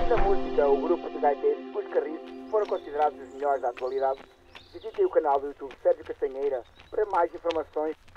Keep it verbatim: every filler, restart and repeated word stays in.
da música, o grupo de gaiteiros Os Carriços foram considerados os melhores da atualidade. Visitem o canal do YouTube Sérgio Castanheira para mais informações.